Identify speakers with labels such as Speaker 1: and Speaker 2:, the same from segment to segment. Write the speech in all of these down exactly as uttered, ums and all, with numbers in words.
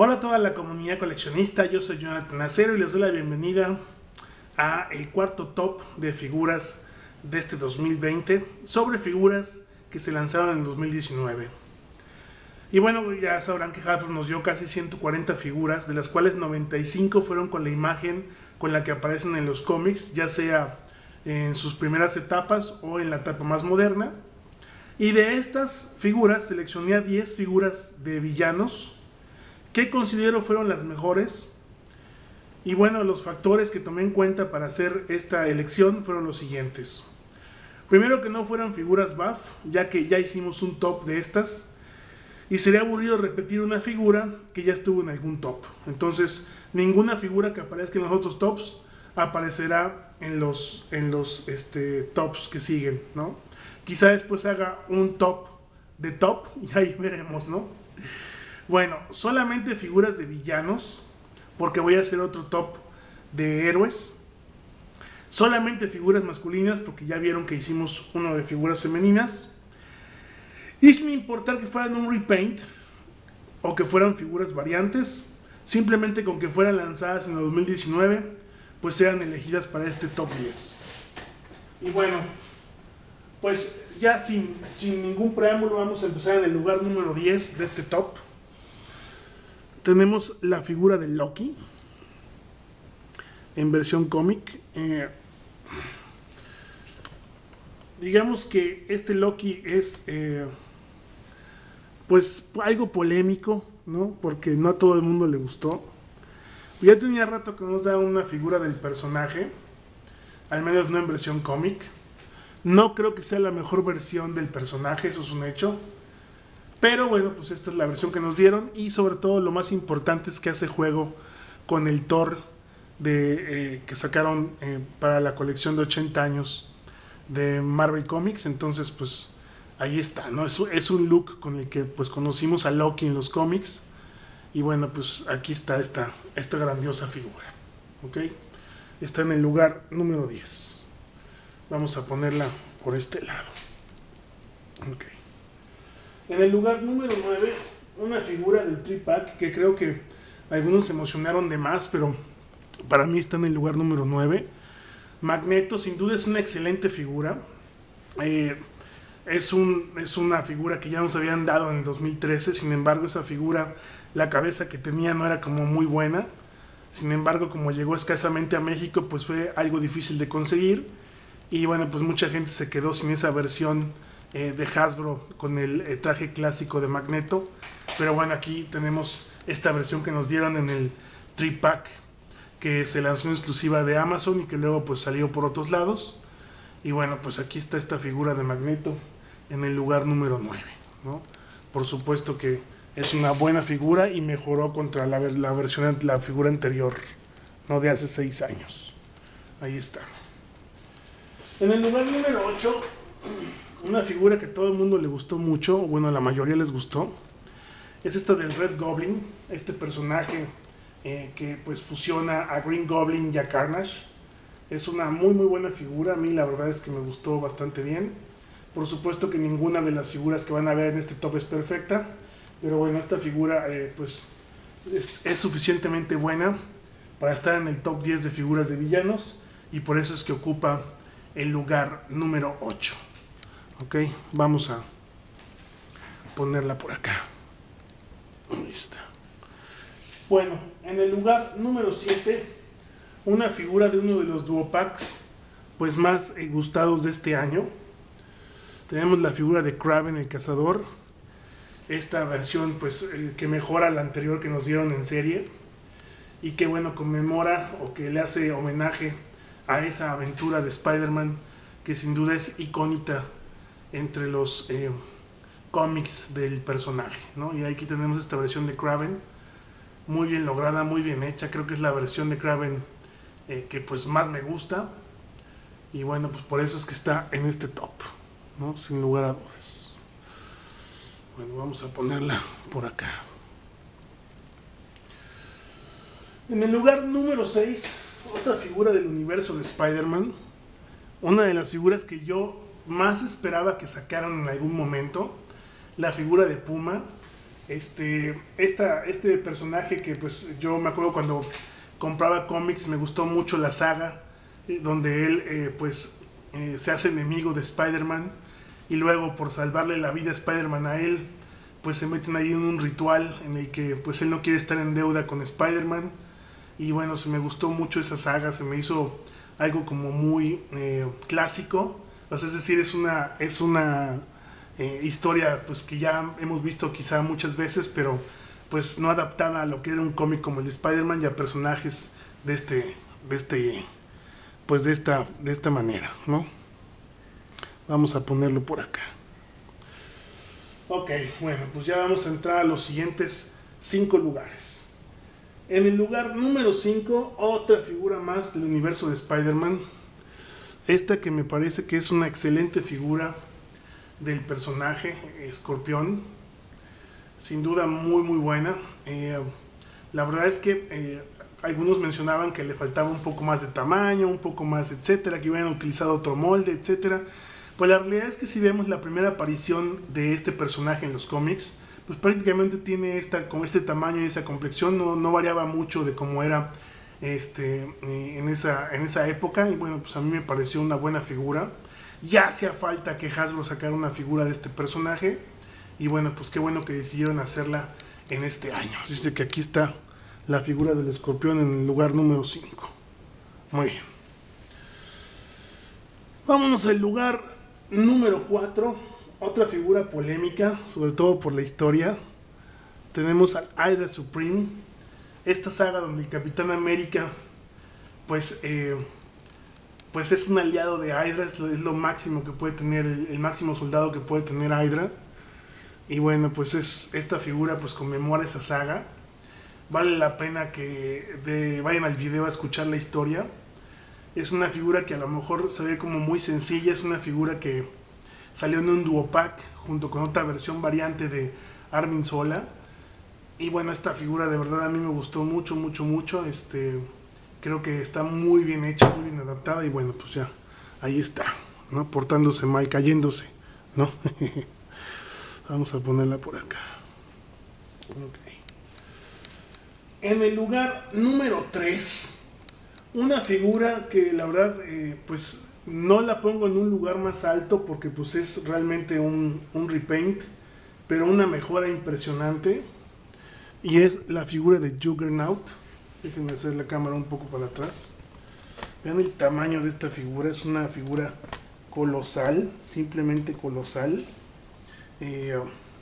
Speaker 1: Hola a toda la comunidad coleccionista, yo soy Jonathan Acero y les doy la bienvenida a el cuarto top de figuras de este dos mil veinte sobre figuras que se lanzaron en dos mil diecinueve. Y bueno, ya sabrán que Hasbro nos dio casi ciento cuarenta figuras, de las cuales noventa y cinco fueron con la imagen con la que aparecen en los cómics, ya sea en sus primeras etapas o en la etapa más moderna. Y de estas figuras seleccioné a diez figuras de villanos que considero fueron las mejores. Y bueno, los factores que tomé en cuenta para hacer esta elección fueron los siguientes. Primero, que no fueran figuras buff, ya que ya hicimos un top de estas y sería aburrido repetir una figura que ya estuvo en algún top. Entonces, ninguna figura que aparezca en los otros tops aparecerá en los, en los este, tops que siguen, ¿no? Quizá después haga un top de top y ahí veremos, ¿no? Bueno, solamente figuras de villanos, porque voy a hacer otro top de héroes. Solamente figuras masculinas, porque ya vieron que hicimos uno de figuras femeninas. Y sin importar que fueran un repaint o que fueran figuras variantes, simplemente con que fueran lanzadas en el dos mil diecinueve, pues eran elegidas para este top diez. Y bueno, pues ya sin, sin ningún preámbulo vamos a empezar en el lugar número diez de este top. Tenemos la figura de Loki en versión cómic. Eh, digamos que este Loki es eh, pues algo polémico, ¿no? Porque no a todo el mundo le gustó. Ya tenía rato que nos da una figura del personaje, al menos no en versión cómic. No creo que sea la mejor versión del personaje, eso es un hecho. Pero bueno, pues esta es la versión que nos dieron. Y sobre todo lo más importante es que hace juego con el Thor de, eh, que sacaron eh, para la colección de ochenta años de Marvel Comics. Entonces pues ahí está, ¿no? Es, es un look con el que pues conocimos a Loki en los cómics. Y bueno, pues aquí está esta, esta grandiosa figura, ¿ok? Está en el lugar número diez. Vamos a ponerla por este lado, ok. En el lugar número nueve, una figura del tri-pack que creo que algunos se emocionaron de más, pero para mí está en el lugar número nueve. Magneto, sin duda es una excelente figura. Eh, es, un, es una figura que ya nos habían dado en el dos mil trece, sin embargo esa figura, la cabeza que tenía no era como muy buena. Sin embargo, como llegó escasamente a México, pues fue algo difícil de conseguir. Y bueno, pues mucha gente se quedó sin esa versión Eh, de Hasbro con el eh, traje clásico de Magneto. Pero bueno, aquí tenemos esta versión que nos dieron en el tri-pack, que se lanzó en exclusiva de Amazon y que luego pues salió por otros lados. Y bueno, pues aquí está esta figura de Magneto en el lugar número nueve, ¿no? Por supuesto que es una buena figura y mejoró contra la, la versión, la figura anterior, no de hace seis años. Ahí está. En el lugar número ocho, una figura que a todo el mundo le gustó mucho, bueno, a la mayoría les gustó, es esta del Red Goblin, este personaje eh, que pues fusiona a Green Goblin y a Carnage. Es una muy muy buena figura, a mí la verdad es que me gustó bastante bien. Por supuesto que ninguna de las figuras que van a ver en este top es perfecta, pero bueno, esta figura eh, pues es, es suficientemente buena para estar en el top diez de figuras de villanos, y por eso es que ocupa el lugar número ocho. Ok, vamos a ponerla por acá. Ahí está. Bueno, en el lugar número siete, una figura de uno de los duopacks pues más eh, gustados de este año. Tenemos la figura de Kraven el Cazador. Esta versión pues eh, que mejora la anterior que nos dieron en serie, y que bueno, conmemora o que le hace homenaje a esa aventura de Spider-Man que sin duda es icónica entre los eh, cómics del personaje, ¿no? Y aquí tenemos esta versión de Kraven, muy bien lograda, muy bien hecha. Creo que es la versión de Kraven eh, que pues más me gusta, y bueno, pues por eso es que está en este top, ¿no? Sin lugar a dudas. Bueno, vamos a ponerla por acá. En el lugar número seis, otra figura del universo de Spider-Man, una de las figuras que yo más esperaba que sacaran en algún momento, la figura de Puma. Este, esta, este personaje que pues yo me acuerdo cuando compraba cómics, me gustó mucho la saga, eh, donde él eh, pues eh, se hace enemigo de Spider-Man y luego por salvarle la vida a Spider-Man a él, pues se meten ahí en un ritual en el que pues él no quiere estar en deuda con Spider-Man. Y bueno, se me gustó mucho esa saga, se me hizo algo como muy eh, clásico. O sea, es decir, es una, es una eh, historia pues que ya hemos visto quizá muchas veces, pero pues no adaptada a lo que era un cómic como el de Spider-Man y a personajes de este, de este, pues de esta, de esta manera, ¿no? Vamos a ponerlo por acá. Ok, bueno, pues ya vamos a entrar a los siguientes cinco lugares. En el lugar número cinco, otra figura más del universo de Spider-Man. Esta que me parece que es una excelente figura del personaje, Escorpión. Sin duda muy muy buena. Eh, la verdad es que eh, algunos mencionaban que le faltaba un poco más de tamaño, un poco más, etcétera, que hubieran utilizado otro molde, etcétera. Pues la realidad es que si vemos la primera aparición de este personaje en los cómics, pues prácticamente tiene esta, con este tamaño y esa complexión, no, no variaba mucho de cómo era este, eh, en, esa, en esa época, y bueno, pues a mí me pareció una buena figura. Ya hacía falta que Hasbro sacara una figura de este personaje, y bueno, pues qué bueno que decidieron hacerla en este año. Dice que aquí está la figura del Escorpión en el lugar número cinco. Muy bien. Vámonos al lugar número cuatro. Otra figura polémica, sobre todo por la historia. Tenemos al Hydra Supreme. Esta saga donde el Capitán América pues, eh, pues es un aliado de Hydra. Es lo, es lo máximo que puede tener, el, el máximo soldado que puede tener Hydra. Y bueno, pues es, esta figura pues conmemora esa saga. Vale la pena que de, vayan al video a escuchar la historia. Es una figura que a lo mejor se ve como muy sencilla. Es una figura que salió en un duo pack junto con otra versión variante de Armin Zola. Y bueno, esta figura de verdad a mí me gustó mucho, mucho, mucho. Este, creo que está muy bien hecha, muy bien adaptada. Y bueno, pues ya, ahí está, ¿no? Portándose mal, cayéndose, ¿no? Vamos a ponerla por acá. Okay. En el lugar número tres, una figura que la verdad, eh, pues no la pongo en un lugar más alto porque pues es realmente un, un repaint, pero una mejora impresionante. Y es la figura de Juggernaut. Déjenme hacer la cámara un poco para atrás. Vean el tamaño de esta figura. Es una figura colosal, simplemente colosal. Eh,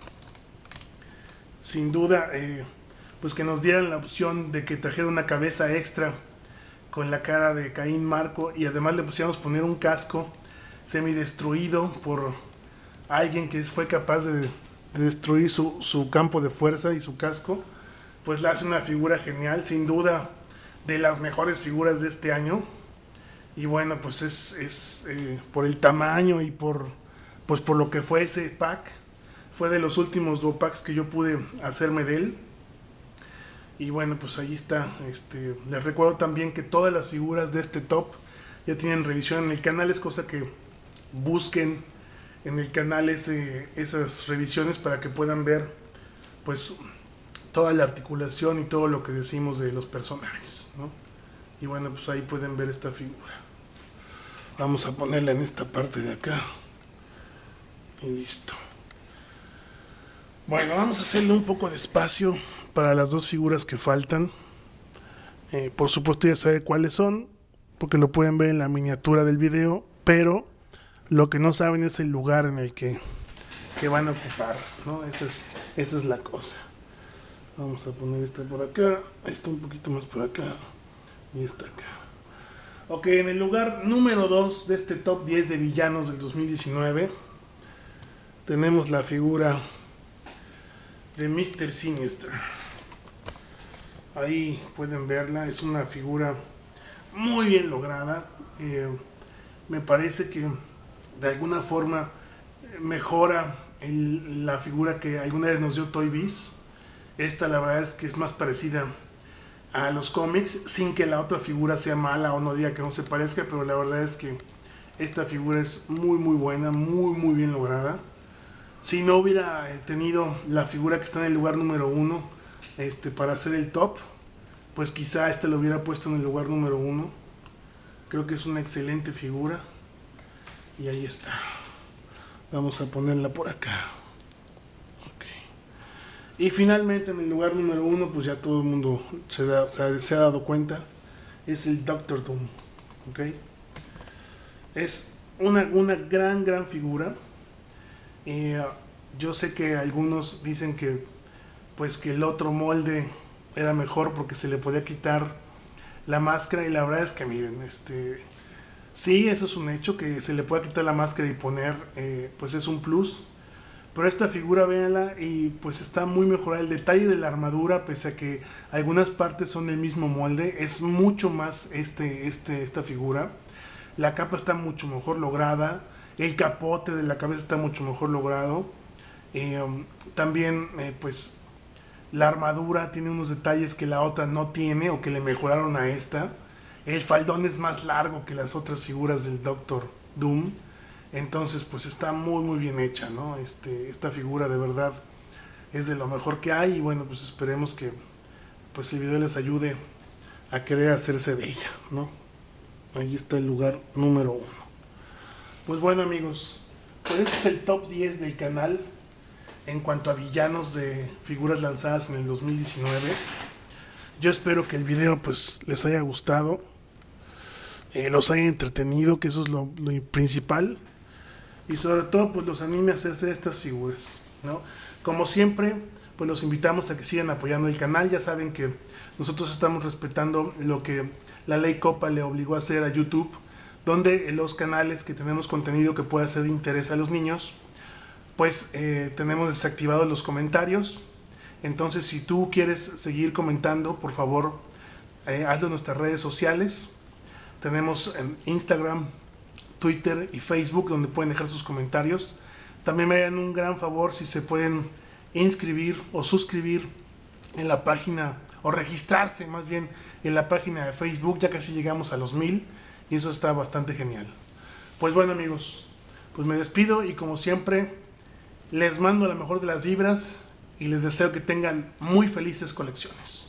Speaker 1: sin duda, eh, pues que nos dieran la opción de que trajera una cabeza extra con la cara de Caín Marco, y además le pusiéramos poner un casco semidestruido por alguien que fue capaz de, de destruir su, su campo de fuerza y su casco, pues la hace una figura genial, sin duda de las mejores figuras de este año. Y bueno, pues es, es eh, por el tamaño y por, pues por lo que fue ese pack. Fue de los últimos duo packs que yo pude hacerme de él. Y bueno, pues ahí está. Este, les recuerdo también que todas las figuras de este top ya tienen revisión en el canal. Es cosa que busquen en el canal ese, esas revisiones para que puedan ver pues toda la articulación y todo lo que decimos de los personajes, ¿no? Y bueno, pues ahí pueden ver esta figura. Vamos a ponerla en esta parte de acá. Y listo. Bueno, vamos a hacerle un poco de espacio para las dos figuras que faltan. Eh, por supuesto ya saben cuáles son, porque lo pueden ver en la miniatura del video, pero lo que no saben es el lugar en el que, que van a ocupar, ¿no? Esa es, esa es la cosa. Vamos a poner esta por acá, esta un poquito más por acá y esta acá. Ok, en el lugar número dos de este top diez de villanos del dos mil diecinueve tenemos la figura de míster Sinister. Ahí pueden verla, es una figura muy bien lograda. Eh, me parece que de alguna forma mejora el, la figura que alguna vez nos dio Toy Biz. Esta la verdad es que es más parecida a los cómics, sin que la otra figura sea mala o no diga que no se parezca, pero la verdad es que esta figura es muy muy buena, muy muy bien lograda. Si no hubiera tenido la figura que está en el lugar número uno este, para hacer el top, pues quizá este lo hubiera puesto en el lugar número uno. Creo que es una excelente figura. Y ahí está. Vamos a ponerla por acá. Okay. Y finalmente en el lugar número uno, pues ya todo el mundo se, da, se, se ha dado cuenta, es el Doctor Doom. ¿Okay? Es una, una gran, gran figura. Eh, yo sé que algunos dicen que pues que el otro molde era mejor porque se le podía quitar la máscara, y la verdad es que miren, este sí, eso es un hecho, que se le pueda quitar la máscara y poner, eh, pues es un plus. Pero esta figura, véanla, y pues está muy mejorada. El detalle de la armadura, pese a que algunas partes son del mismo molde, es mucho más este, este, esta figura. La capa está mucho mejor lograda. El capote de la cabeza está mucho mejor logrado. Eh, um, también, eh, pues, la armadura tiene unos detalles que la otra no tiene, o que le mejoraron a esta. El faldón es más largo que las otras figuras del Doctor Doom. Entonces, pues está muy, muy bien hecha, ¿no? Este, esta figura de verdad es de lo mejor que hay. Y bueno, pues esperemos que pues el video les ayude a querer hacerse de ella, ¿no? Ahí está el lugar número uno. Pues bueno, amigos, pues este es el top diez del canal en cuanto a villanos de figuras lanzadas en el dos mil diecinueve. Yo espero que el video pues les haya gustado, eh, los haya entretenido, que eso es lo, lo principal, y sobre todo pues los anime a hacerse estas figuras, ¿no? Como siempre, pues los invitamos a que sigan apoyando el canal. Ya saben que nosotros estamos respetando lo que la ley Copa le obligó a hacer a YouTube, donde los canales que tenemos contenido que pueda ser de interés a los niños, pues eh, tenemos desactivados los comentarios. Entonces, si tú quieres seguir comentando, por favor, eh, hazlo en nuestras redes sociales. Tenemos en Instagram, Twitter y Facebook, donde pueden dejar sus comentarios. También me harían un gran favor si se pueden inscribir o suscribir en la página, o registrarse más bien en la página de Facebook. Ya casi llegamos a los mil y eso está bastante genial. Pues bueno, amigos, pues me despido, y como siempre les mando la mejor de las vibras y les deseo que tengan muy felices colecciones.